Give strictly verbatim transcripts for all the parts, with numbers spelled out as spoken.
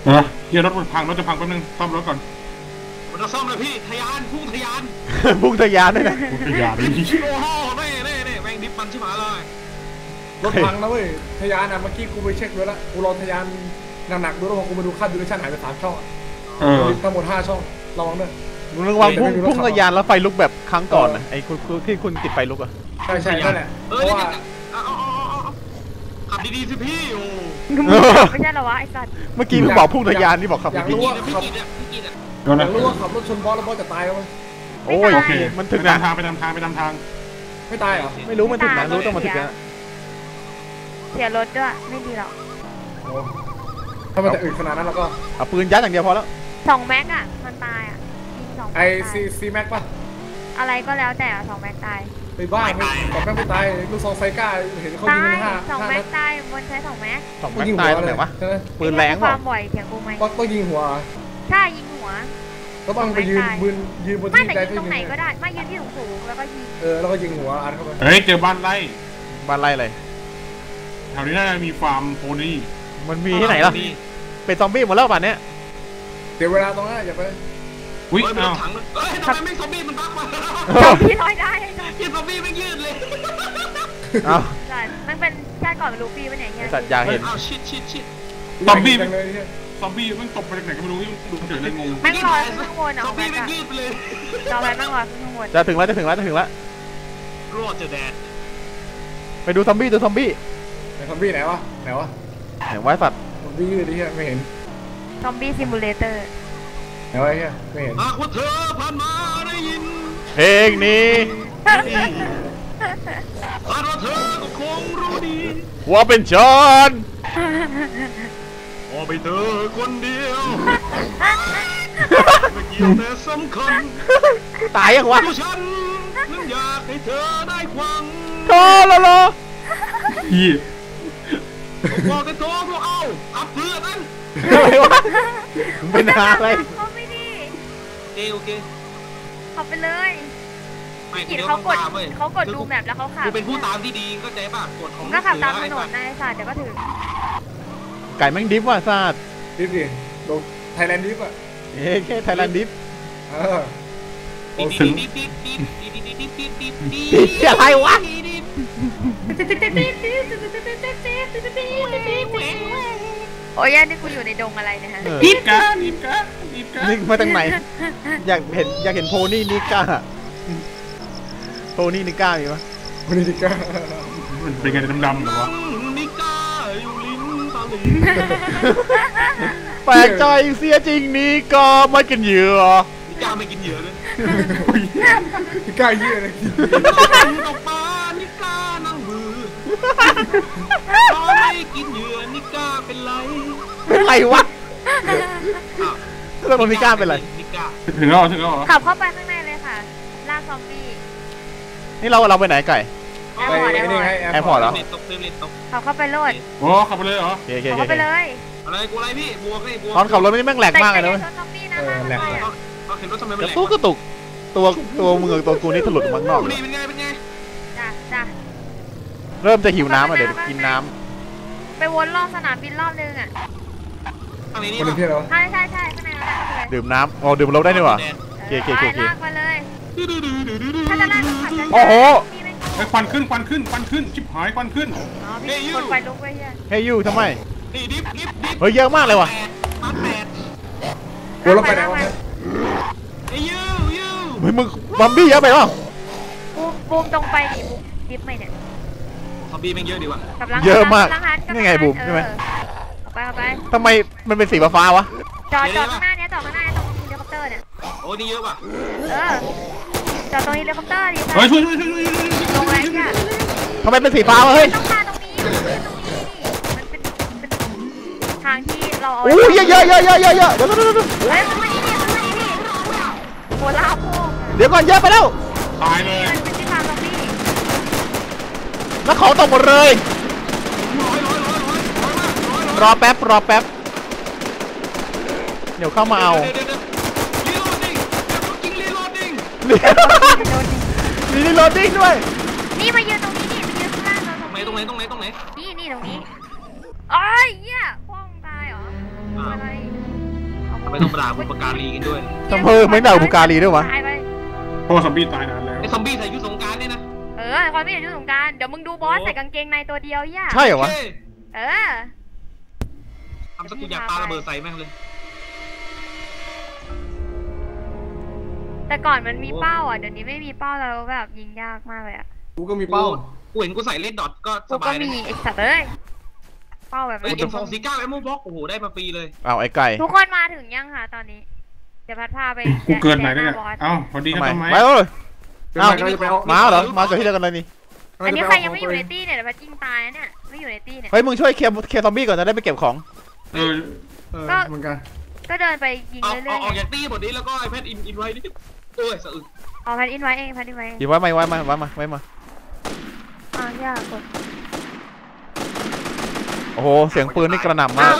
เออเฮียรถมันพังรถจะพังแป๊บนึงซ่อมรถก่อนมันจะซ่อมเลยพี่ทะยานพุ่งทะยานพุ่งทะยานด้วยนะพุ่งทะยานเลยโอ้โหเน่เน่เน่แม่งดิบมันชิบหายเลยรถพังนะเว้ยทะยานอ่ะเมื่อกี้กูไปเช็คดูแล้วกูลองทะยานหนักๆดูแล้วกูมาดูค่าดูเรชั่นหายไปสามช่องทั้งหมดห้าช่องระวังด้วยมึงระวังพุ่งพุ่งทะยานแล้วไฟลุกแบบครั้งก่อนนะไอ้คุณที่คุณติดไฟลุกอ่ะใช่ใช่นั่นแหละเพราะว่าขับดีๆสิพี่โอ้ไม่ใช่หรอวะไอ้สัตว์เมื่อกี้มึงบอกพุ่งทะยานนี่บอกขับอยากรู้ว่าขับอยากรู้ว่าขับรถชนบอสแล้วบอสจะตายไหมโอ้ยโอเคมันถึงนะทางไปทางทางไปทางทางไม่ตายเหรอไม่รู้มันถึงนะรู้ต้องมาถึงนะเสียรถด้วยไม่ดีหรอกถ้ามันจะอึดขนาดนั้นแล้วก็เอาปืนยัดอย่างเดียวพอแล้วสองแม็กอะมันตายอะยิงสองไอซีซีแม็กป่ะอะไรก็แล้วแต่สองแม็กตายไปบ้าไม่สองแม็กไม่ตายลูกซองไซก้าเห็นเขายิงห้าสองแม็กตายมันใช้สองแม็กสองแม็กตายตรงไหนวะปืนแรงความบ่อยเถียงกูไหมต้องยิงหัวใช่ยิงหัวก็ต้องไปยืนยืนยืนบนที่ใดที่ตรงไหนก็ได้ไม่ยืนที่สูงแล้วก็ยิงเออแล้วก็ยิงหัวอัดเข้าไปเฮ้ยเจอบ้านไร่บ้านไร่อะไรแถวนี้น่าจะมีฟาร์มโพนี่มันมีที่ไหนล่ะเป็นซอมบี้หมดแล้วป่านนี้เดี๋ยวเวลาตรงนั้นอย่าไปอุ้ยเอาถังเฮ้ยทำไมไม่ซอมบี้มันบั๊กมาซอมบี้ลอยได้ยืนซอมบี้ไม่ยืดเลยเอามันเป็นชาติก่อนลูฟี่ปะเนี่ยสัตว์อยากเห็นอ้าวชิดชิดชิดซอมบี้ซอมบี้มันตกไปจากไหนก็ไม่รู้ดูเฉยเลยงงแม่งลอยข้างบนอ่ะซอมบี้ไม่ยืดไปเลยเราไปแม่งลอยข้างบนจะถึงแล้วจะถึงแล้วจะถึงแล้วรอดจะแดดไปดูซอมบี้ดูซอมบี้ไหนซอมบี้ไหนวะไหนวะไหนวะสัตว์ซอมบี้ยืดดิเฮียไม่เห็นซอมบี้ซิมูเลเตอร์ไหนวะเฮียไม่เห็นหากว่าเธอผ่านมาได้ยินเพลงนี้หากว่าเธอก็คงรู้ดีว่าเป็นฉันพอไปเธอคนเดียวไม่เกี่ยวแต่สำคัญตายยังวะฉันนั้นอยากให้เธอได้ควังโธ่ละละยี่บอกกันโธ่พวกเอาขับเพื่อนั่นอะไรวะเป็นอะไรเขาไม่ดีโอเคโอเคขับไปเลยกินเขากดเขากดดูแมปแล้วเขาขับกูเป็นผู้ตามที่ดีก็ใจป่ะกดของก็ขับตามถนนนายศาสตร์เดี๋ยวก็ถึงไก่แม่งดิฟว่ะซาดดิฟดิโดนไทยแลนด์ดิฟอ่ะเอ๊ะแค่ไทยแลนด์ดิฟเออโอ้ถึงอะไรวะโอ้ยนี่กูอยู่ในดงอะไรนะฮะดิฟก้าดิฟก้าดิฟก้านี่มาตั้งไหนอยากเห็นอยากเห็นโพนี่นิก้าโพนี่นิก้ามีปะโพนี่นิก้ามันเป็นไงดำๆหรอวะนิก้าอยู่ลิ้นตาลีแปลกใจเสียจริงนี่ก็ไม่กินเหยื่อนิก้าไม่กินเหยื่อเลยนิก้าเหยื่อเลยออกมานิก้านั่งมือตอนไม่กินเหยื่อนิก้าเป็นไรเป็นไรวะแล้วนิก้าเป็นไรนิก้าถึงแล้วถึงแล้วขับเข้าไปข้างในเลยค่ะล่าซอมบี้นี่เราเราไปไหนไก่ไปนี่ไงแอร์พอร์ตเหรอขับเข้าไปโลดโอ้ขับไปเลยเหรอขับเข้าไปเลยอะไรกูอะไรพี่บวกให้บวกตอนขับรถนี่แม่งแหลกมากเลยนะแหลกเขาเห็นรถทำไมมันแหลกตู้กระตุกตัวตัวมือตัวกูนี่ถลุดมังนอกนี่เป็นไงเป็นไงจ้ะจ้ะเริ่มจะหิวน้ำอ่ะเดี๋ยวกินน้ำไปวนรอบสนามบินรอบนึงอ่ะอันนี้นี่เหรอใช่ใช่ใช่ข้างในนั่นแหละดื่มน้ำอ๋อดื่มรถได้นี่หว่าเก๋เก๋เก๋ลากมาเลยถ้าจะลากขับจะโอ้โหไอ้ควันขึ้นควันขึ้นควันขึ้นชิบหายควันขึ้นเฮ้ยยูไฟลุกไว้เฮียเฮ้ยยูทำไมนี่ดิฟดิฟดิฟเฮ้ยเยอะมากเลยว่ะมาแปดกูลงไปไหนวะไอ้ยูยูเฮ้ยมึงบอมบี้เยอะไปวะบูมบูมตรงไปดิบูมดิฟไหมเนี่ยซอมบี้แม่งเยอะดีว่ะเยอะมากนี่ไงบูมใช่ไหมไปเอาไปทำไมมันเป็นสีฟ้าวะจอดจอดข้างหน้านี้จอดข้างหน้าตรงเฮลิคอปเตอร์เนี่ยโอ้นี่เยอะป่ะเออจอดตรงเฮลิคอปเตอร์ดิเฮ้ยช่วยช่วยช่วยตรงไหนเนี่ยทำไมเป็นสีฟ้าวะเฮ้ยต้องมาตรงนี้มันเป็นเป็นทางที่เราเอาโอ้ยเยอะเยอะเยอะเยอะเยอะเยอะเดี๋ยวเดี๋ยวเดี๋ยวเฮ้ยมันนี่นี่มันนี่นี่โหลาโพงเดี๋ยวก่อนเยอะไปแล้วตายเลยมันเป็นที่ทางตรงนี้แล้วเขาตกหมดเลยรอแป๊บรอแป๊บเดี๋ยวเข้ามาเอามีรีโหลดดิ้งด้วยนี่มายืนตรงนี้นี่มายืนข้างล่างเราตรงไหนตรงไหนตรงไหนตรงไหนนี่นี่ตรงนี้อ้ยเหี้ยพ่องตายเหรออะไรำไมต้องด่าบุปการีกันด้วยทำเพิ่มไม่ด่าบุปการีด้วยวะตายไปเพราะว่าซอมบี้ตายนานแล้วไอ้ซอมบี้ใส่ยุทธสงการเนี่ยนะเออความไม่เห็นยุทธสงการเดี๋ยวมึงดูบอสใส่กางเกงในตัวเดียวย่าใช่เหรอวะเออทำสกุลยาปลาระเบิดใส่แม่งเลยแต่ก่อนมันมีเป้าอ่ะเดี๋ยวนี้ไม่มีเป้าแล้วแบบยิงยากมากเลยอ่ะกูก็มีเป้ากูเห็นกูใส่เลดดอทก็สกูบาก็ยมีนะไอ้สัตว์เอ้ยเป้าแบบเฮ้ยนี้เอ็มสองสี่เก้าเอ็มโมบ็อกโอ้โหได้มาฟรีเลยเอาไอ้ไก่ทุกคนมาถึงยังคะตอนนี้เดี๋ยวพัดพาไปกูเกินไหนได้แจเนี่ยบอสเอ้าพอดีทำครับไมทำไมไปเลยเอ้าจะไปเอามาเหรอมาเกิดที่เดียวกันเลยนี่อันนี้ใครยังไม่อยู่ในตี้เนี่ยเดี๋ยวพัดยิงตายนะเนี่ยไม่อยู่ในตี้เนี่ยเฮ้ยมึงช่วยเคลียร์เคลียร์ซอมบี้ก่อนจะได้ไปเก็บของเออเออเหมือนกันก็เดินไปยิงเอาเรื่เอาอยออกจากตี้หมดนี้แล้วก็ไอแพดอินอินไว้นี่โอ้ยสะอึกๆเอาพัดอินไว้เองพัดอินไว้เองหยิบไว้ไหมไว้มาไว้มาไว้มาอ้าวยากกดโอ้โหเสียงปืนนี่กระหน่ำมาก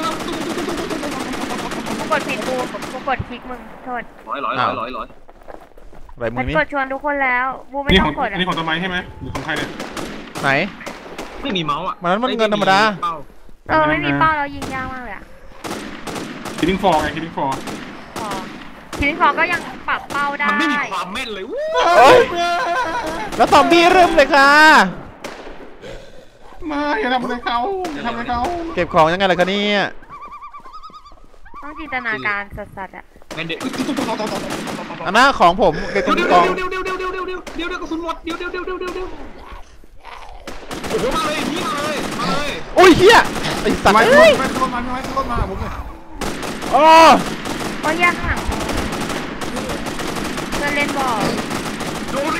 กูกดผิดกูกูกดคลิกมึงโทษร้อยร้อยร้อยร้อยร้อยอะไรมึพัดงนี่กดชวนทุกคนแล้วบูไม่นี่ต้ขอองงกดอัอ่ะนนี้ของต้นไม้ใช่ไหมหรือของใครเนี่ยไหนไม่มีเมาส์อ่ะมันนั้นมันเงินธรรมดาเออไม่มีเป้าแล้วยิงยากมากเลยอ่ะคิดดิ้งฟอร์ไงคิดดิ้งฟอร์พอทีนี้พอก็ยังปรับเป้าได้มันไม่มีความแม่นเลยวู้เอ้ยแล้วซอมบี้เริ่มเลยค่ะมาอย่าทำอะไรเขาอย่าทำอะไรเขาเก็บของยังไงล่ะคะเนี่ยต้องจินตนาการสัสๆอ่ะแม่นเด็กอันนั้นของผมเก็บเดี๋ยวกองเดี๋ยวเดี๋ยวเดี๋ยวเดี๋ยวเดี๋ยวเดี๋ยวเดี๋ยวเดี๋ยวกระสุนหมดเดี๋ยวเดี๋ยวเดี๋ยวเดี๋ยวเดี๋ยวเดี๋ยวโอ้โหมาเลยนี่มาเลยมาเลยอุ้ยเฮียไอ้สัตว์ไม่เอ้ยไม่ขึ้นรถมาไม่ขึ้นรถมาผมเนี่ยโอ้ก็ยากข้างหลังเพื่อนเล่นบอลโดนเลย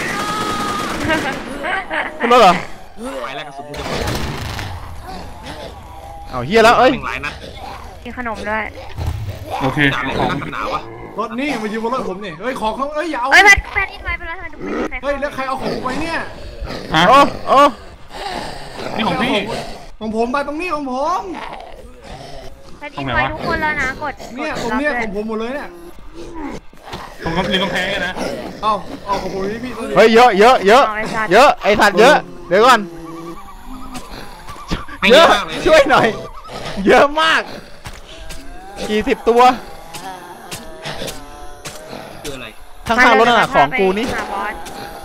คุณรถเหรอไปแล้วกระสุนกูจะหมดเอาเฮียแล้วเอ้ยหลายนัดมีขนมด้วยโอเคจากเลยของนักหนาวอะรถนี่มายืมบนรถผมนี่เฮ้ยของเขาเอ้ยอย่าเอาเอ้ยแพทแพทอินไว้ไปแล้วทำไมดูไม่มีใครเฮ้ยแล้วใครเอาของผมไปเนี่ยอ่ะโอ้โอ้นี่ของพี่ของผมไปตรงนี้ของผมแพทอินไว้ทุกคนแล้วนะกดเนี่ยกผมดเนี่ยรับของผมหมดเลยเนี่ยของกำลังกำแพงนะเอาเอาของผมนี่พี่ตัวนี้เฮ้ยเยอะเยอะเยอะเยอะไอ้สัตว์เยอะเดี๋ยวก่อนไม่เยเยอะอะมากเลยช่วยหน่อย เยอะมากกี่สิบตัวคืออะไรข้างๆรถน่ะของกูนี่หาบอส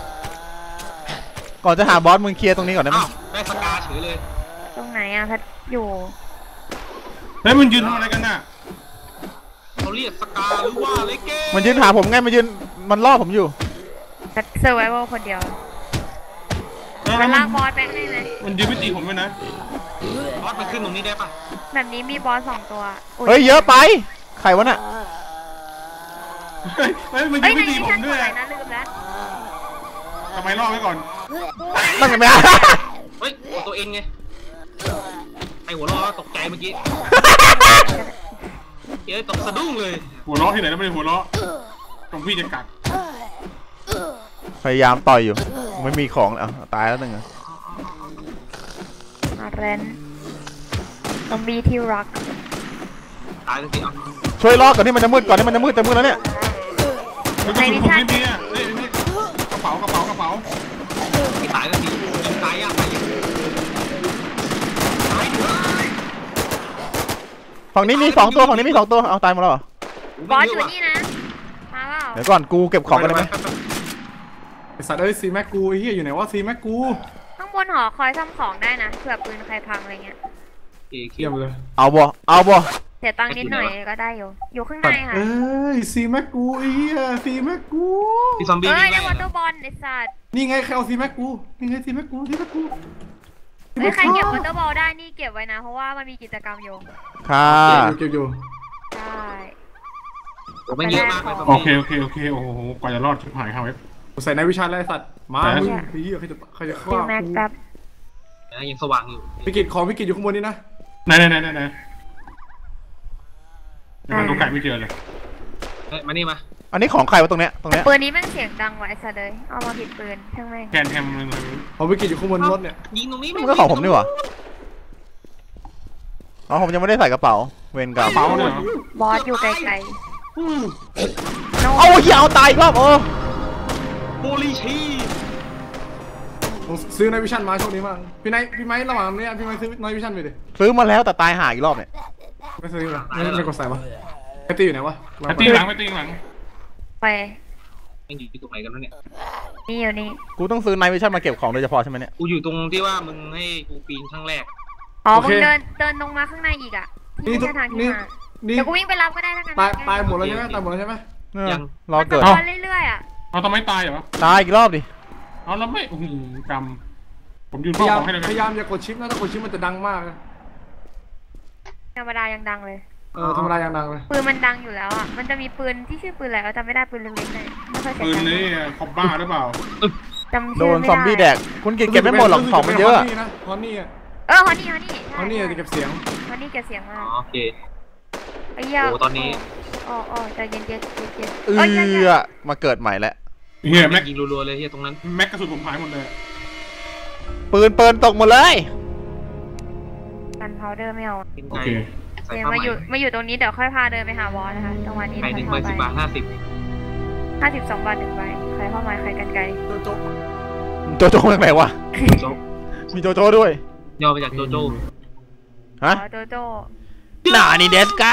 ก่อนจะหาบอสมึงเคลียร์ตรงนี้ก่อนได้ไหมอ้าวได้สกาเฉยเลยตรงไหนอ่ะแพทอยู่เฮ้ยมันยืนทำอะไรกันน่ะเขาเรียกสกาหรือว่าอะไรเก้มันยืนหาผมไงมันยืนมันล่อผมอยู่แพทเซอร์ไวเวลคนเดียวเออมัมัน นลากบอสแบงค์ได้ไหมมันยืนไม่ตีผมด้วยนะบอสมันขึ้นตรงนี้ได้ปะแบบนี้มีบอสสองตัวเฮ้ยเยอะไปใครวะน่ะเฮ้ยเฮ้ยมันเฮ้ยืยนในไม่ตีนี้ผฉัมนกด้วดยอะไรนะลืมแล้วทำไมล่อไว้ก่อนนั่งกันไหมเฮ้ยหัวตัวเองไงไอหัวล้อตกใจเมื่อกี้เอ้ยตกสะดุ้งเลยหัวเราะที่ไหนแล้วไม่ได้หัวเราะตรงพี่จะกัดพยายามต่อยอยู่ไม่มีของเอาตายแล้วหนึ่งอะมาเรนซอมบี้ที่รักตายสักทีอ่ะช่วยรอก่อนที่มันจะมืดก่อนที่มันจะมืดจะมืดแล้วเนี่ยแล้วก็สุนผมไม่มีอ่ะเฮ้ยนี่กระเป๋ากระเป๋ากระเป๋าไม่ตายสักทียิงตายยากตายยากตายอยู่เลยฝั่งนี้มีสองตัวฝั่งนี้มีสองตัวเอาตายหมดแล้วเหรอบอสอยู่นี่นะ มาเปล่าเดี๋ยวก่อนกูเก็บของกันได้ไหมไอสัตว์เอ้ยซีแม็กกูไอ้เหี้ยอยู่ไหนวะซีแม็กกูข้างบนหอคอยซ่อมของได้นะเผื่อปืนใครพังอะไรเงี้ยเอ้ยเยี่ยมเลยเอาบ่เอาบ่เสียตังค์นิดหน่อยก็ได้อยู่ อยู่ข้างในค่ะเอ้ยซีแม็กกูไอ้เหี้ยซีแม็กกูที่ซอมบี้เอ้ยวิ่งได้ไล่วอเตอร์บอลไอ้สัตว์นี่ไงใครเอาซีแม็กกูนี่ไงซีแม็กกูซีแม็กกูเฮ้ยใครเก็บวอเตอร์บอลได้นี่เก็บไว้นะ เพราะว่ามันมีกิจกรรมอยู่ค่ะเก็บอยู่ใช่ผมไม่เยอะมากเลยซอมโอบี้เคโอเคโอเคโอ้โหกว่าจะรอดชิบหายครับเว็บใส่ในวิชาแล้วไอ้สัตว์มามึงไอ้เหี้ยใครจะใครจะดูฆ่าแม็กแป๊บนะยังสว่างอยู่วิกฤตของวิกฤตอยู่ข้างบนนี่นะไหนไหนไหนไหนไหนยังดูไก่ไม่เจอเลยเฮ้ยมานี่มาอันนี้ของใครวะตรงเนี้ยตรงแต่เนี้ยปืนนี้แม่งเสียงดังว่ะไอ้สัตว์เลยเอามาผิดปืนช่างแม่งแกนแฮมเลยเลยเอาวิกฤตอยู่ข้างบนรถเนี่ยยิงตรงนี้มันก็ของผมนี่หว่าอ๋อผมยังไม่ได้ใส่กระเป๋าเวรกรรมเป๋าเลยเหรอบอสอยู่ไกลๆโน้เอาเฮียเอาตายอีกรอบโอ้โฮลีชีซื้อในวิชันมาโชคดีมากพี่ไนท์พี่ไม้ระหว่างเนี้ยพี่ไม้ซื้อในวิชันไปดิซื้อมาแล้วแต่ตายหาอีกรอบเนี่ยไม่ซื้อหรอไม่ไม่กดใส่ปะไอ้ตีอยู่ไหนวะไปตีหลังไปตีหลังไปยังอยู่ที่ตรงไหนกันวะเนี่ยนี่อยู่นี่กูต้องซื้อไนท์วิชั่นมาเก็บของโดยเฉพาะใช่ไหมเนี่ยกูอยู่ตรงที่ว่ามึงให้กูปีนครั้งแรกอ๋อมึงเดินเดินลงมาข้างในอีกอ่ะที่นี่ไม่ทุกใช่ทางที่นี่มานี่เดี๋ยวกูวิ่งไปรับก็ได้แล้วกันตายตายหมดแล้วใช่ไหมตายหมดแล้วใช่ไหมยังรอมันเกิดจะวนเรื่อยๆอ่ะเอาทำไมตายเหรอตายอีกรอบดิเอาแล้วไม่โอ้โหกำผมยืนพเฝ้ายายามของให้เลยพยายามอย่ากดชิปนะถ้ากดชิปมันจะดังมากนะธรรมดายังดังเลยเออธรรมดาอย่างดังเลยปืนมันดังอยู่แล้วอ่ะมันจะมีปืนที่ชื่อปืนอะไรเราจำไม่ได้ปืนเล็กๆเลยไม่ค่อยใช้ปืนนี่คอบบ้าหรือเปล่าจำโดชื่อน ไม่ซอมบี้แดได้กคุณกินเก็บไม่หมดหรอกของมันเยอะฮอนนี่นะฮอนนี่อะเออฮอนนี่ฮอนนี่ฮอนนี่จะเก็บเสียงฮอนนี่เก็บเสียงอ๋มาอก โอเคไอ้เหี้ยโอ้ตอนนี้อ๋ออ๋อใจเย็นๆเย็นเย็นเอเอ้ยเย็นอมาเกิดใหม่แล้วเฮียแม็กยิงรัวๆเลยเฮียตรงนั้นแม็กกระสุนผมหายหมดเลยปืนเปินตกหมดเลยกันพาวเดอร์ไม่เอากินโอไก่เคใส่เดี๋ยวผ้าไหมมาอยู่มาอยู่ตรงนี้เดี๋ยวค่อยพาเดินไปหาวอลนะคะจังหวะนี้ไก่หนึ่งใบเข้าสิไปบบาทห้าสิบห้าสิบสองบาทหนึ่งใบใครเข้ามาใครกันไกลโจ๊กโจโจ้มาจากไหนวะโจ๊กมีโจโจ้ด้วยย่อมาจากโจโจ้ฮะอ๋อโจโจ้หนานี่เดสกา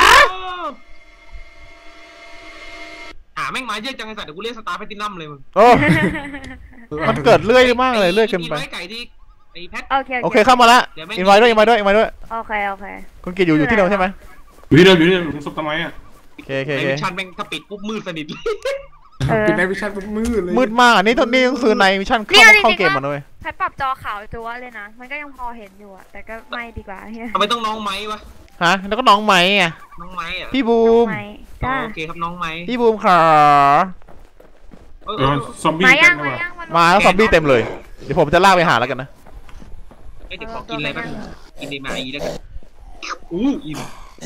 อ่าแม่งมาเยอะจังไอ้สัตว์เดี๋ยวกูเรียกสตาร์แพตตินัมเลยมึงโอ้มันเกิดเรื่อยมากเลยเรื่อยเกินไปไว้ไก่ที่ไอ้แพทโอเคโอเคเข้ามาละอินไว้ด้วยอินไว้ด้วยอินไว้ด้วยโอเคโอเคคุณกิจอยู่อยู่ที่เดิมใช่ไหมอยู่ที่เดิมอยู่ที่เดิมผมซุปทำไมอ่ะโอเคโอเคไอ้โอเควิชันแม่งถ้าปิดปุ๊บมืดสนิทเลยเออปิดในวิชั่นปุ๊บมืดเลยมืดมากอันนี้ตอนนี้ต้องซื้อในมิชชั่นนี่เข้าเอาจริงๆเข้าเกมว่ามาด้วยแพทปรับจอขาวจั๊วเลยนะมันก็ยังพอเห็นอยู่อะแต่ก็ไม่ดีกว่าเฮียทำไมต้องน้องไม้วะฮะแล้วก็น้องไหมอ่ะน้องไม้อะพี่บูมไม่จ้าโอเคครับน้องไม้พี่บูมขาเออเดี๋ยวซอมบี้มากัยันงดีกมาว่ายังมามาแล้วซอมบี้เต็มเลยเดี๋ยวผมจะลากไปหาแล้วกันนะไอ้เด็กขอกินอะไรบ้างกินดีมาอีแล้วกันอู้อิ่ม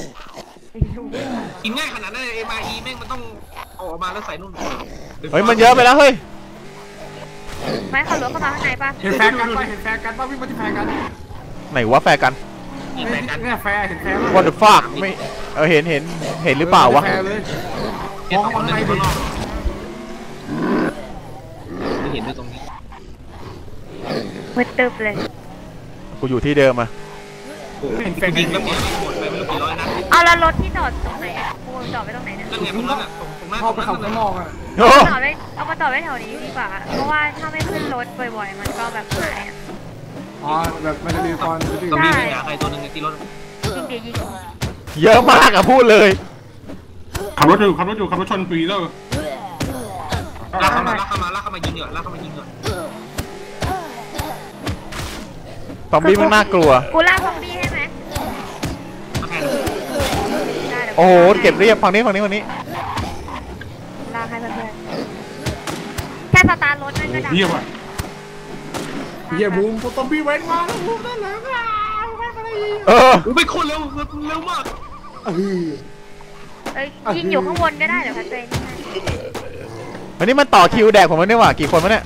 กินง่ายขนาดนั้นเลยเอ็มไอแม่งมันต้องเอาออกมาแล้วใส่นู่นเฮ้ยมันเยอะไปแล้วเฮ้ยไม่ขับรถเข้ามาข้างในป่ะเห็นแฟร์กันป่ะเห็นแฟร์กันป่ะวิ่งมาที่แฟร์กันไหนวะแฟร์กันกินแฟกันเนี่ยแฟร์เห็นแฟร์ป่ะ What the fuck ไม่เออเห็นเห็นเห็นหรือเปล่าวะแฟร์เลยเห็นคนหนึ่งข้างนอกไม่เห็นด้วยตรงนี้มืดตึบเลยกูอยู่ที่เดิมอะเห็นแฟยิร์งแล้วหมดหมดไปไม่รู้กี่ร้อยนัดเอาแล้วรถที่จอดตรงไหนอะกูจอดไว้ตรงไหนเนี่ยนั่นไงตรงนั้นอ่ะตรงตรงหน้าเข้าไปตรขับงนั้ข้างนนอกอ่ะโอ้จอดไว้เอามาจอดไว้แถวนี้ดีกว่า เพราะว่าถ้าไม่ขึ้นรถบ่อยๆ มันก็แบบหายอะอ๋อแบบมันจะมีตอนจะมีตรงนี้มีหาใครตัวหนึ่งที่รถยิงเดี๋ยวยิงเยอะมากอะพูดเลยขับรถอยู่ขับรถอยู่ขับรถชนฟรีแล้วลากเข้ามาลากเข้ามาลากเข้ามายิงเหรอลากเข้ามายิงเหรอซอมบี้มันน่ากลัวกูลากซอมบี้ให้ไหมโอเคได้เดี๋ยวโอ้โหเก็บเรียบฝั่งนี้ฝั่งนี้ฝั่งนี้ลากให้เพื่อนๆแค่สตาร์ทรถนั่นก็ดังเยี่ยมอ่ะเฮียบูมโฟตอมบี้เว้นมาแล้วบูมนั่นแหละอ่ะไม่เป็นไรเอออู้ไปคนเร็วเร็วมากเออเอ้ยยิงอยู่ข้างบนก็ได้เดี๋ยวพัดเจนให้วันนี้มันต่อคิวแดกผมแล้วเนี่ยว่ะกี่คนวะเนี่ย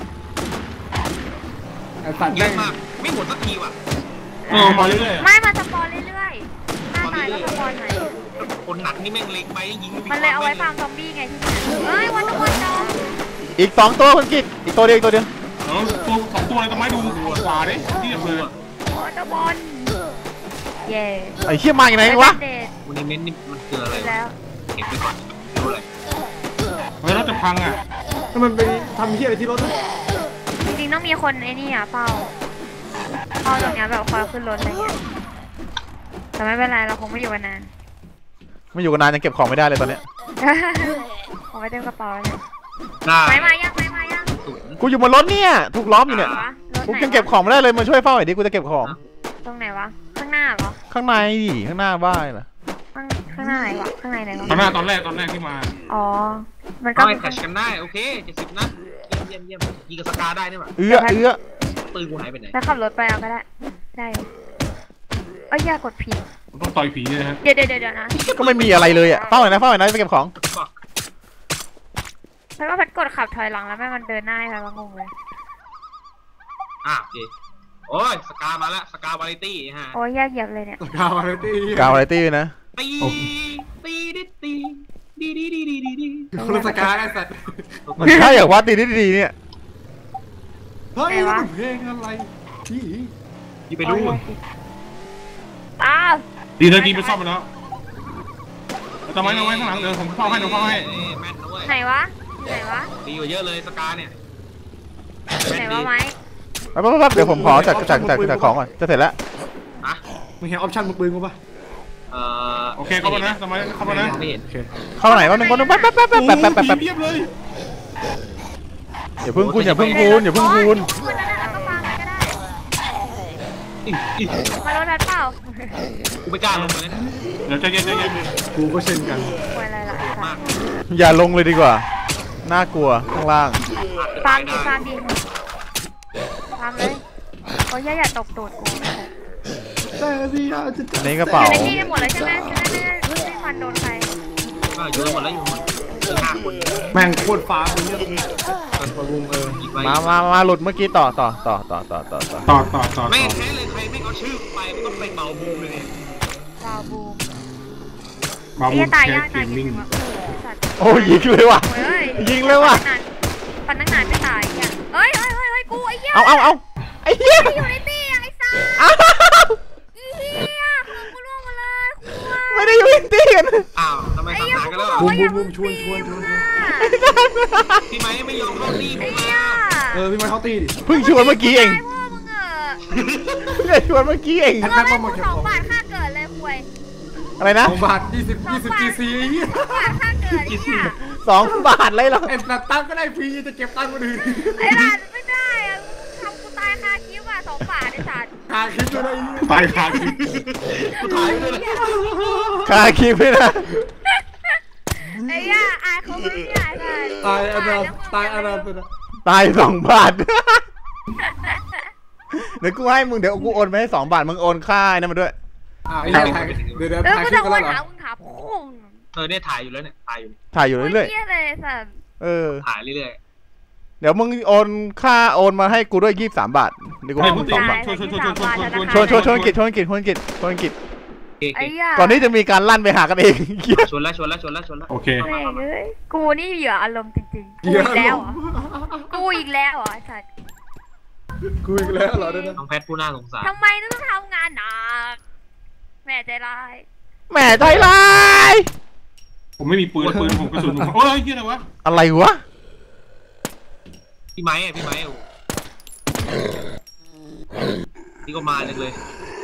ไอ้สัตว์เยแม่อะงมากไม่หมดสักทีว่ะเออมาเรื่อยไม่มาสปอนเรื่อยๆหน้าตายก็สปอนไหนคนหนักนี่แม่งเล็งไปยิงมันเลยเอาไว้ฟาร์มซอมบี้ไงที่นี่เอ้ยวันตะวันจอมอีกสองตัวคุณกิจอีกตัวเดียวอีกตัวเดียวๆเออตัวสองตัวเลยต้นไม้ดูขวาดิที่เบื่อวันตะบอลเย่ไอ้เชี่ยมาอย่างไรวะเดทวันนี้เม้นนี่มันคืออะไรแล้วเก็บไปก่อนดูอะไรเฮ้ยรถจะพังอ่ะแล้วมันไปทำเฮียอะไรที่รถนะจริงๆต้องมีคนไอ้นี่อ่ะเฝ้าเฝ้าตรงเนี้ยแบบคอยขึ้นรถอะไรเงี้ยแต่ไม่เป็นไรเราคงไม่อยู่กันนานไม่อยู่กันนานยังเก็บของไม่ได้เลยตอนเนี้ยเอาไว้เต็มกระเป๋าเลยน่าไปมายังไปมายังกูอยู่บนรถเนี่ยถูกล้อมอยู่เนี่ยวะรถกูไหนยังเก็บของไม่ได้เลยมาช่วยเฝ้าหน่อยดิกูจะเก็บของตรงไหนวะข้างหน้าเหรอข้างในดิข้างหน้าบ้านเหรอข้างข้างหน้าไหนวะข้างในไหนวะตอนหน้าตอนแรกตอนแรกที่มาอ๋อมันก็ก็เป็ไปนแคชกันได้โอเคเจ็ดสิบนัดเยี่ยมเยี่ยมยิงกับสกาได้นี่หว่าเอื้อเอื้อปืนกูหายไปไหนแล้วขับรถไปเอาก็ได้ได้อยู่เอ้ยอย่ากดผิดต้องต่อยผีเลยฮะเดี๋ยวเดี๋ยวเดี๋ยวนะก็ไม่มีอะไรเลยอ่ะเฝ้าหน่อยนะเฝ้าหน่อยนะไปเก็บของเพราะว่าพัดกดขับถอยหลังแล้วแม่มันเดินหน้าไปว่างงเลยอ่ะโอเคโอ้ยสกามาแล้วสกาวาไรตี้ฮะโอ้ยแยกเหยียบเลยเนี่ยกาวอะไรตีกาวอะไรตี้นะตีตีดิตีดีดีดีดีดีดีคนละสกาไอ้สัตว์มันใช่เหรอวะตีดีๆเนี่ยเฮ้ยมันเพลงอะไรที่ยี่ไปดูอ้าวดีนะดีไปซ่อมไปแล้วทำไมทำไมข้างหลังเดี๋ยวผมเฝ้าให้เดี๋ยวเฝ้าให้แม่นด้วยไหนวะไหนวะดีกว่าเยอะเลยสกาเนี่ยไหนวะไม้แป๊บแป๊บแป๊บเดี๋ยวผมขอจัดจัดจัดจัดของก่อนจะเสร็จแล้วอะมึงเห็นออปชั่นมือปืนกูปะเอ่อโอเคเข้ามานะทำไมเข้ามานะไม่เห็นโอเคเข้าไหนวะหนึ่งคนแป๊บแป๊บแป๊บแป๊บแป๊บแป๊บแป๊บแป๊บเพียบเลยอย่าเพิ่งคูณอย่าเพิ่งคูณอย่าเพิ่งคูณพูดแล้วนะก็ฟังก็ได้อิ๊ะอิ๊ะมารถทัดเปล่ากูไม่กล้าลงเลยนะเดี๋ยวใจเย็นใจเย็นกูก็เช่นกันป่วยอะไรล่ะมากอย่าลงเลยดีกว่าน่ากลัวข้างล่างฟาร์มดีฟาร์มดีฟาร์มเลยโอ้ยอย่าตกตูดกูแต่ดีอ่ะจะอันนี้กระเป๋าอยู่ในที่กันหมดเลยใช่ไหมจะได้ไม่ไม่ฟันโดนใครก็เยอะหมดแล้วอยู่หมดห้าคนแม่งโคตรฟ้ามึงเนี่ยกันประวงเอออีกไว้มามามาหลุดเมื่อกี้ต่อต่อต่อต่อต่อต่อต่อต่อต่อต่อไม่แท้เลยใครไม่เอาชื่อไปมันก็ไปเป่าบูมเลยดาวบูมมาไอ้บุยกตายแคยากสเกตายมจริมิ่งงว่ะสัตว์โอ้ยยิงเลยว่ะเฮ้ยยิงเลยว่ะปันตั้งนานไม่ตายเนี่ยเฮ้ยเฮ้ยเฮ้ยเฮ้ยกูไอ้เหี้ยเอาเอาเอาไอ้เหี้ยอยู่ในตี้ไอ้สัตว์อ้าวไอ้เหี้ยคือกูล่วงมาเลยกูไม่ได้อยู่ในตีกันอ้าวทำไมไอ้ทำเหี้ยงานกันแล้วกูอ่ะบอกว่าอย่าเพิ่งตีพี่ไม้ไม่ยอมเข้าที่ไอ้ผมเหี้ยเออพี่มาเข้าตีดิเพิ่งชวนเมื่อกี้เองตายพ่อมึงเออเพิ่งจะชวนเมื่อกี้เองมึงให้กูสองบาทค่าเกิดเลยคุยอะไรนะสองบาทยี่สิบยี่สิบจีซีไอ้เหี้ยสองบาทค่าเกิดไอ้เนี่ยสองบาทเลยเหรอไอ้ตัดตังค์ก็ได้ฟรีจะเก็บตังค์คนอื่นไอ้ร้านไม่ได้อะทำกูตายคาคิ้วอ่ะสองบาทไอ้สัตว์หาคลิปด้วยนะไอ้เหี้ยตายคาคิดกูถ่ายด้วยนะคาคิวด้วยนะไอ้ย่าอายเขาไม่ได้เลยตายอนาตายอนาคตตายสองบาท เดี๋ยวกูให้มึงเดี๋ยวกูโอนไปให้สองบาทมึงโอนค่าไอ้นั่นมาด้วยอ่าไอ้เหี้ยถ่ายเดี๋ยวเดี๋ยวเออถ่ายกูคลิจะปกันโอแล้วเหรอนหามึงหาพุ่งเออเนี่ยถ่ายอยู่แล้วเนี่ยถ่ายอยู่ถ่ายอยู่เรื่อยเหี้ยเลยสัตว์ๆเออถ่ายเรื่อยเดี๋ยวมึงโอนค่าโอนมาให้กูด้วยยี่สิบสามบาทเดี๋ยวกูให้ให้มึมึงงตีสองก่บาอนทชวนชวนชวนชวนชวนชวนชวนชวนชวนอังกิจชวนอังกิจชวนอังกิจชวนอังกิจๆเก๋ไอ้ย่าก่อนที่จะมีการลั่นไปหากันเอง เหี้ยๆชวนแล้วชวนแล้วชวนแล้วชวนแล้วโอเคแม่งเอ้ยกูนี่เหยื่ออารมณ์จริงๆกูอีกแล้วเหรอกูอีกแล้วเหรอไอ้สัตว์กูอีกแล้วเหรอเดี๋ยวนะน้องแพทผู้น่าสงสารทำไมต้องทำงานหนักแม่ใจร้ายแหมใจร้ายผมไม่มีปืนปืนผมกระสุนผมโอ้ยเฮียอะไรวะอะไรวะพี่ไม้อะพี่ไม้อะพี่ก็มาจังเลย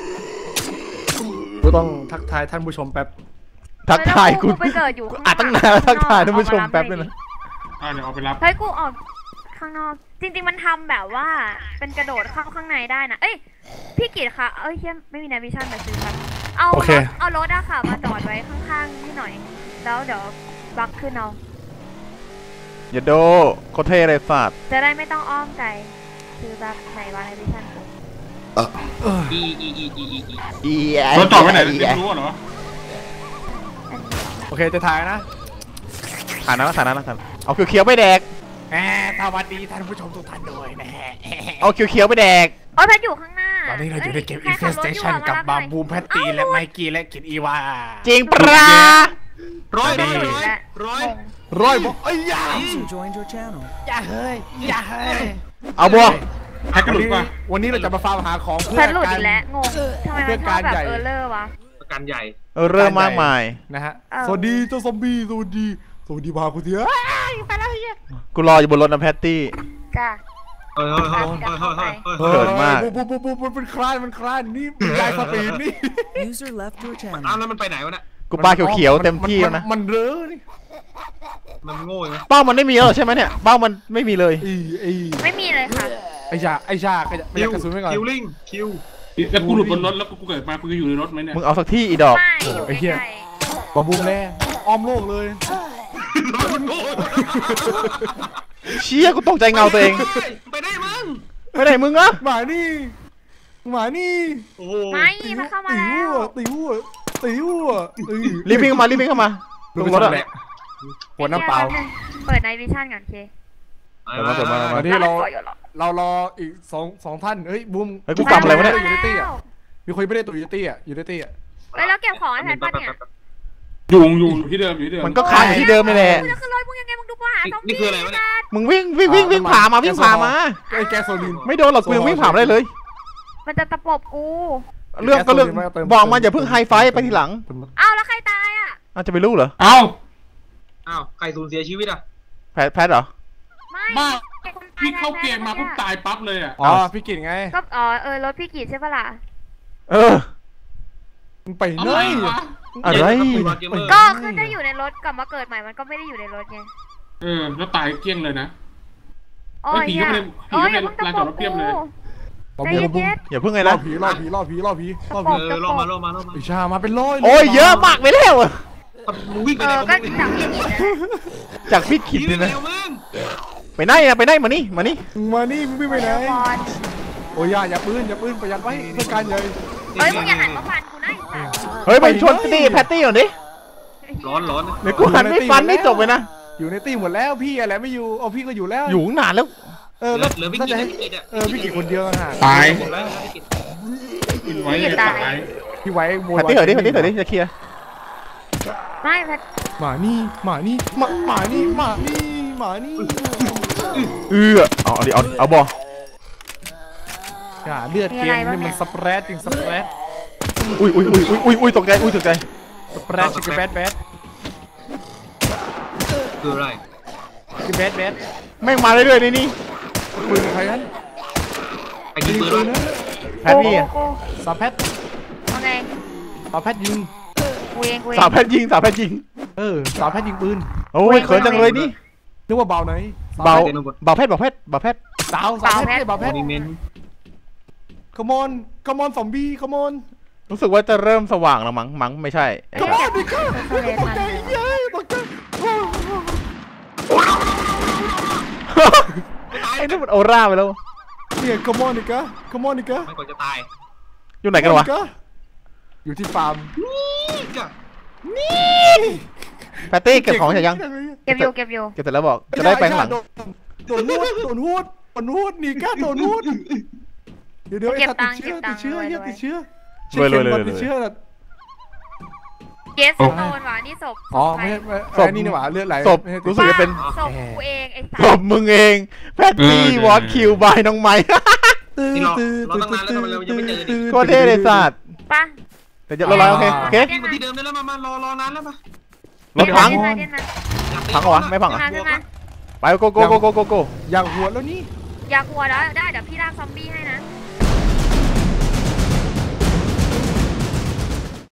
กูต้องทักทายท่านผู้ชมแป๊บทักทายกูไปเกิดอยู่อ่ะตั้งนานแล้วทักทายท่านผู้ชมแป๊บนึงนะอ่าเดี๋ยวเอาไปรับเฮ้ยกูออกข้างนอกจริงๆมันทำแบบว่าเป็นกระโดดเข้าข้างในได้นะเอ้ยพี่กิตค่ะเอ้ยเชี่ยไม่มีนาวิชั่นมาซื้อครับเอารถเอารถอะค่ะมาจอดไว้ข้างๆนี่หน่อยแล้วเดี๋ยวบักขึ้นเอาอย่าโดโคตรเท่เลยสัตว์จะได้ไม่ต้องอ้อมไกลคือแบบไหนวะนาวิชั่นกูอีอีอีอีอีอีอีแรถจอดไว้ไหนเรียนรู้เหรออันนี้โอเคจะถ่ายนะถ่ายนะถ่ายนะถ่ายนะเอาเขียวๆไปแดกแหมสวัสดีท่านผู้ชมทุกท่านด้วยนะเอาเขียวๆไปแดกโอ้ยแพทอยู่ข้างหน้าตอนนี้เราอยู่ในเกมใครขับรถ Infestation ยู่ะกับมาบาหน่อยบูมแพตตี้และไมกี้และกินอีวาจริงปะร้อยร้อยร้อยร้อยร้อยบอกเอ้ยอย่า User joined your channel. อย่าเฮ้ยอย่าเฮ้ยเอาบัวแพ็กกระดุกป่ะวันนี้เราจะมาฟาร์มหาของเพื่แพอทหลุดกาอีรกแล้วงงทำไมมันชอบแบบเออร์เลอร์วะประกันใหญ่เออเริ่มมากมายนะฮะเออสวัสดีเจ้าซอมบี้สวัสดีสวัสดีพาคุณเถอะกูรออยู่บนรถนะแพตตี้จ้ะเฮ้ยเฮ้ยเฮ้ยเฮ้ยเฮ้ยเฮ้ยเขินมากปุ๊บปุ๊บปุ๊บปุ๊บมันคลานมันคลานนี่มันยายสปีดนี่ User left your อ้าว channel. แล้วมันไปไหนวะเนี่ยกูปลาเขียวๆเต็มที่แล้วนะมันเร้อนี่มันโง่ไหมเป้ามันไม่มีแล้วใช่ไหมเนี่ยเป้ามันไม่มีเลยไอ้ไอ้ไม่มีเลยค่ะไอ้ชาไอ้ชาไอ้ชาไม่อยากกระสุนไว้ก่อนคิวลิงคิวแล้วกูหลุดบนรถแล้วกูเกิดมากูจะอยู่ในรถไหมเนี่ยมึงเอาสักที่อีดอกไม่อยู่ใกล้บอมบูมแน่อ้อมโลกเลยมันโง่เชี่ยกูตกใจเงาตัวเองไปได้มึงไปไหนมึงอะหมานี่หมานี่โอ้โหๆไม่มันเข้ามาตีแล้หัววตีหัวตีหัวตีรีบวิ่งเข้ามารีบวิ่งเข้ามาลงรถอะหัวน้ำเปล่าเปิดในวิชั่นก่อนเคเดี๋ยวมาเดี๋ยวมาเดี๋ยวมาวันนี้เราอยู่หรอเรารออีกสองสองท่านเฮ้ยบูมเฮ้ยกูกลับอะไรวะเนี่ยอยู่ในตี้อ่ะมีคนไม่ได้ตัวอยู่ในตี้อ่ะอยู่ในตี้อ่ะเฮ้ยแล้วเก็บของไอ้แพทป้าเนี่ยอยู่อยู่ที่เดิมอยู่ที่เดิมมันก็ค้างอยู่ที่เดิมนี่แหละมึงจะขึ้นรถมึงยังไงมึงดูปัญหาซอมนี่บี้คืออะไรวะเนี่ยมึงวิ่งวิ่งวิ่งวิ่งผ่ามาวิ่งผ่ามาไอ้แกโซลินไม่โดนหรอกกูยังวิ่งผ่ามาได้เลยมันจะตะปบกูเรื่องก็เรื่องบอกมาอย่าเพิ่งไฮไฟไปทีหลังอ้าวแล้วใครตายอ่ะอ้าวจะไปรู้เหรอเอ้าอ้าวใครสูญเสียชีวิตอ่ะแพทแพทเหรอไม่บ้าพี่เข้าเกมมาปุ๊บตายปั๊บเลยอ่ะอ๋อพี่กินไงก็อ๋อเออรถพี่กีดใช่ปะล่ะเออมึงไปอะไหนไรวะอะไรก็คือถ้าอยู่ในรถกลับมาเกิดใหม่มันก็ไม่ได้อยู่ในรถไงเออแล้วตายเกลี้ยงเลยนะโอ้ยผีก็ไม่ได้โอ้ยผีอย่าก็เพิ่งไม่ตะได้ปบลานจอดรถเพียบเลยกูใจเย็นอย่าเพิ่งไงล่อนะผีล่อผีล่อผีล่อผีล่อตะปผีบเออตะล่อปมาบล่อมาล่อมาไอ้ชามาเป็นร้อยโอ้ยเยอะมากไปแล้วอะมึงวิ่งไปเอไหนอก็จากพี่กีดนะจากพี่ขิดวิ่เลงยไปนะเร็วมึงไปไหนอะไปไหนมานี่มานี่มึงมานี่มึงวิ่งไปไหนเดี๋ยวก่อนโอ้ยอย่าอย่าปืนอย่าปืนประหยัดไว้เพื่อการใหญ่เฮ้ยมึงอย่าหันมาฟันกูนะไอ้สัสเฮ้ยไปชนตี้แพตตี้ก่อนดิร้อนร้อนนะเดี๋ยวกูหันไม่ฟันไม่จบเลยนะอยู่ในตี้หมดแล้วพี่อะไรไม่อยู่เอาพี่ก็อยู่แล้วอยู่นานแล้วเออเหลืแล้อวเหลือพี่น่ากิจะนให้พี่กินอ่ะเออพี่กี่คนเดียวนะฮะตายหมดแล้วพี่กินกินไว้เลยตายพี่ไว้โวแพตตี้เหรอดิแพตตี้เหรอดิจะเคลียร์ไม่แพทหมานี่หมานี่หมาหมานี่หมานี่หมานี่เออเอาเอาดิเอาเอาบออย่าเลือดเกมนี่มันสเปรดจริงสเปรดอุ้ยอุ้ยอุ้ยอุ้ยอุ้ยอุ้ยตกใจอุ้ยตกใจสเปรดชิคกี้แบดแบดคืออะไรชิคกี้แบดแบดแม่งมาเรื่อยๆนี่นี่ปืนใครนั้นไอ้ยิงปืนปืวะนนั้นแพตตี้อะกูสาแพทเอาไงสาแพทยิงกูเองกูเองสาวแพทยิงสาวแพทยิงเออสาแพทยิงปืนโอ้ยเขินจังเลยนี่นึกว่าเบาไหนเบาเบาแพทเบาแพทเบาแพทสาวสาวแพทเบาแพทโมนิเมนต์ขมอนขมอนซอมบี้ขมอนรู้สึกว่าจะเริ่มสว่างแล้วมั้งมั้งไม่ใช่ไอ้ขสัมสอนดิค่ะทะเลตกมันใจเย้ตกใจไอ้นี่มันโอร่าไปแล้วเนี่ยขมอนดิกะขมอนดิกะมันก่อนจะตายอยู่ไหนกันวะอยู่ที่ฟาร์มนี่จ้ะแพตตี้เก็บของเสร็จยังเก็บอยู่เก็บอยู่เก็บเสร็จแล้วบอกจะได้ไปข้างหลังโดนนูดโดนนูดโดนนูดนี่กะโดนนูดเดี๋ยวเดี๋ยวไอ้สัตว์ติดเชื้อติดเชื้อเฮียติดเชื้อเชื้อเข็มติดเชื้อเกสโตนหวานี่ศพอ๋อไม่ใช่ศพนี่นี่หว่าเลือดไหลศพรู้สึกจะเป็นศพกูเองไอ้สัศสพมึงเองแพตตี้วอตคิวบายน้องไม้นี่รอรอตั้งนานแล้วทำไมเรายังไม่เจอดิโคตรเท่เลยสัตว์ปะเดี๋ยวจะรอรอโอเคโอเคพี่มาที่เดิมได้แล้วมามารอรอนานแล้วปะรถพังเดินมาเดินมาพังเหรอวะไม่พังเหรอเดินมาไปโกโกโกโกโกโกอยากหัวแล้วนี่อยากหัวแล้วได้เดี๋ยวพี่ลากซอมบี้ให้นะ